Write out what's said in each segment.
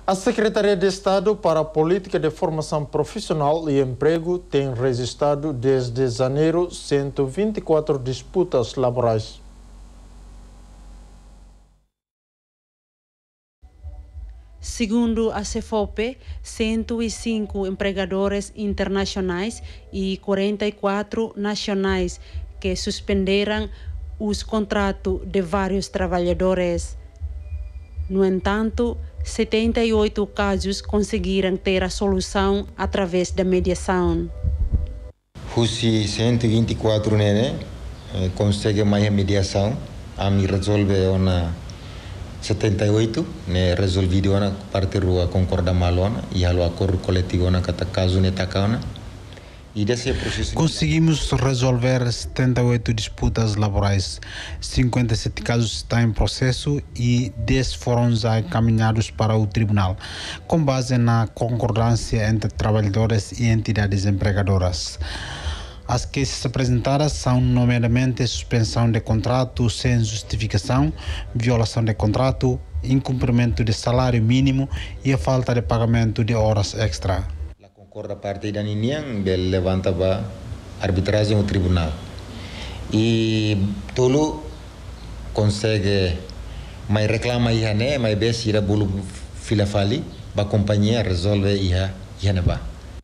A Secretaria de Estado para a Política de Formação Profissional e Emprego tem registrado desde janeiro 124 disputas laborais. Segundo a CEFOPE, 105 empregadores internacionais e 44 nacionais que suspenderam os contratos de vários trabalhadores. No entanto, 78 casos conseguiram ter a solução através da mediação. Os 124 conseguem mais mediação, a me resolver uma 78, né, resolvido a parte rua concorda malona e o acordo coletivo na cada caso netacana. Conseguimos resolver 78 disputas laborais, 57 casos estão em processo e 10 foram já encaminhados para o tribunal, com base na concordância entre trabalhadores e entidades empregadoras. As que se apresentaram são, nomeadamente, suspensão de contrato sem justificação, violação de contrato, incumprimento de salário mínimo e a falta de pagamento de horas extra. A concorda parte da Ninian levanta para arbitragem no tribunal. E tolo consegue, mas reclama ia né, mas bem se irá bolo fila fali, a companhia resolve ia neba.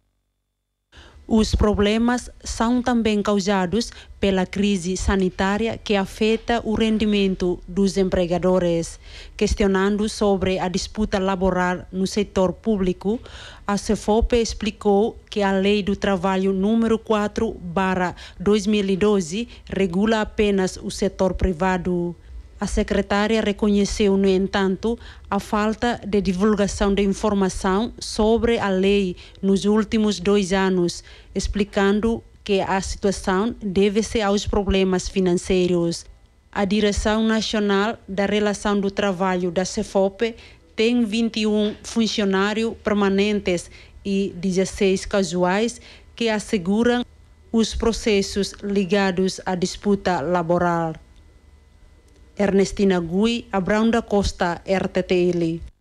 Os problemas são também causados pela crise sanitária que afeta o rendimento dos empregadores. Questionando sobre a disputa laboral no setor público, a CEFOPE explicou que a Lei do Trabalho número 4/2012 regula apenas o setor privado. A secretária reconheceu, no entanto, a falta de divulgação de informação sobre a lei nos últimos 2 anos, explicando que a situação deve-se aos problemas financeiros. A Direção Nacional da Relação do Trabalho da CEFOPE tem 21 funcionários permanentes e 16 casuais que asseguram os processos ligados à disputa laboral. Ernestina Gui, Abrão da Costa, RTTL.